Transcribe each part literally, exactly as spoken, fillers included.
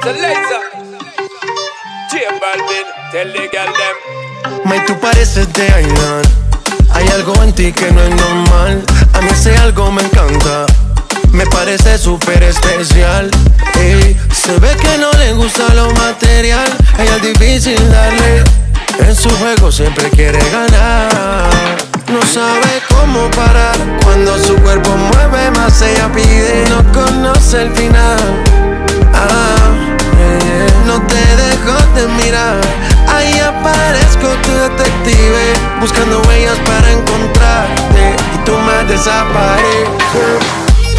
the laser. J Balvin, tell the girl them. May, tú pareces de Aidan. Hay algo en ti que no es normal. A mí ese algo me encanta. Me parece súper especial. Ey, se ve que no le gusta lo material. A ella es difícil darle. En su juego siempre quiere ganar. No sabe cómo parar. Cuando su cuerpo mueve más ella pide. No conoce el final. Ah, yeah, yeah. No te dejo de mirar. Ahí aparezco tu detective, buscando huellas para encontrarte. Y tú me desapareces.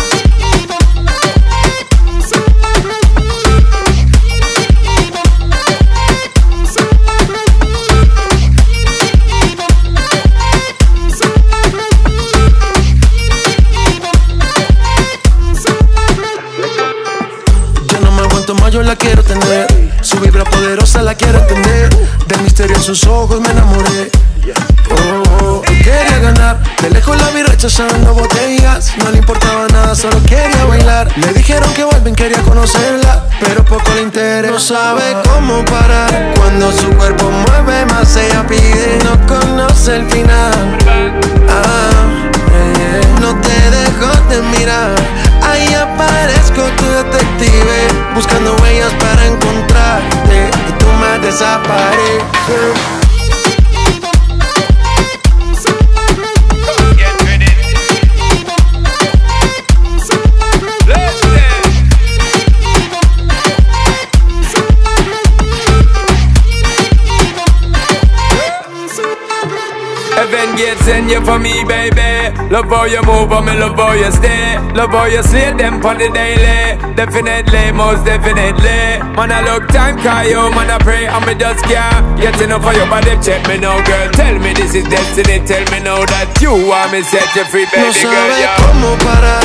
Yo la quiero tener, su vibra poderosa la quiero entender. Del misterio en sus ojos me enamoré. Oh, oh, quería ganar, de lejos la vi rechazando botellas. No le importaba nada, solo quería bailar. Le dijeron que vuelven, quería conocerla, pero poco le interesa. No sabe cómo parar. Cuando su cuerpo mueve más ella pide. No conoce el final. Ah, yeah, yeah. No te dejo de mirar. Ahí aparezco tu detective, buscando huellas para encontrarte. Y tú me desapareces. Heaven gets in you for me, baby. Love how you move, and me love how you stay. Love how you slay them on the daily. Definitely, most definitely. Man, I look time, call you, man, I pray, and me just can't get enough of your body. Check me now, girl. Tell me this is destiny. Tell me now that you want me set you free, baby no girl. Sabe Yeah. cómo parar.